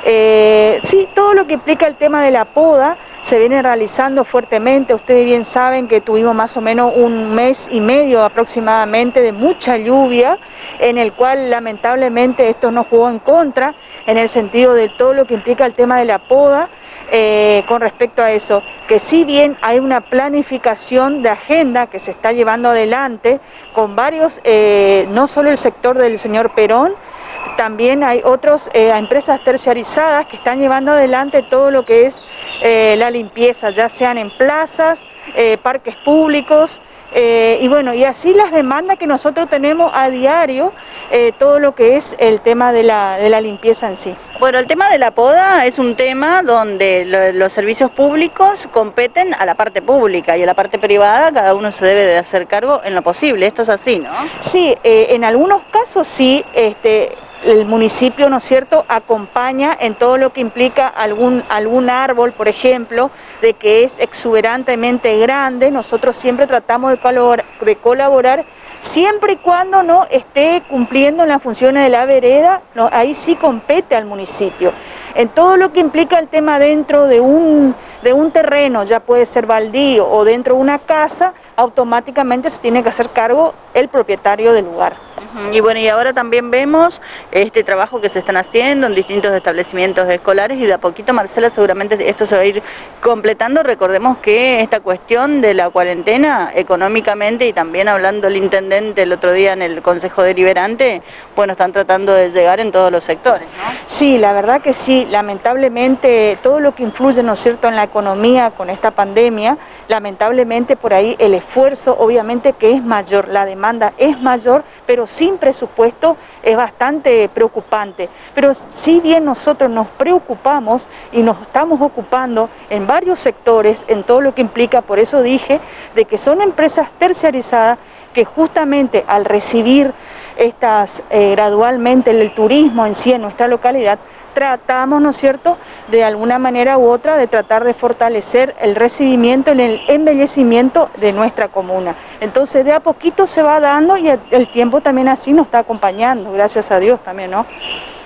Sí, todo lo que implica el tema de la poda se viene realizando fuertemente. Ustedes bien saben que tuvimos más o menos un mes y medio aproximadamente de mucha lluvia, en el cual lamentablemente esto nos jugó en contra, en el sentido de todo lo que implica el tema de la poda. Con respecto a eso, que si bien hay una planificación de agenda que se está llevando adelante con varios, no solo el sector del señor Perón, también hay otras empresas terciarizadas que están llevando adelante todo lo que es la limpieza, ya sean en plazas, parques públicos, y bueno, y así las demandas que nosotros tenemos a diario, todo lo que es el tema de la limpieza en sí. Bueno, el tema de la poda es un tema donde los servicios públicos competen a la parte pública y a la parte privada cada uno se debe de hacer cargo en lo posible. Esto es así, ¿no? Sí, en algunos casos sí, el municipio, ¿no es cierto?, acompaña en todo lo que implica algún árbol, por ejemplo, de que es exuberantemente grande. Nosotros siempre tratamos de colaborar siempre y cuando no esté cumpliendo en las funciones de la vereda, no, ahí sí compete al municipio. En todo lo que implica el tema dentro de un terreno, ya puede ser baldío o dentro de una casa, automáticamente se tiene que hacer cargo el propietario del lugar. Y bueno, y ahora también vemos este trabajo que se están haciendo en distintos establecimientos escolares y de a poquito, Marcela, seguramente esto se va a ir completando. Recordemos que esta cuestión de la cuarentena económicamente y también hablando el intendente el otro día en el Consejo Deliberante, bueno, están tratando de llegar en todos los sectores, ¿no? Sí, la verdad que sí, lamentablemente todo lo que influye, ¿no es cierto?, en la economía con esta pandemia, lamentablemente por ahí el esfuerzo obviamente que es mayor, la demanda es mayor, pero sin presupuesto es bastante preocupante. Pero si bien nosotros nos preocupamos y nos estamos ocupando en varios sectores, en todo lo que implica, por eso dije, de que son empresas terciarizadas que justamente al recibir gradualmente el turismo en sí en nuestra localidad, tratamos, ¿no es cierto?, de alguna manera u otra de tratar de fortalecer el recibimiento, el embellecimiento de nuestra comuna. Entonces de a poquito se va dando y el tiempo también así nos está acompañando, gracias a Dios también, ¿no?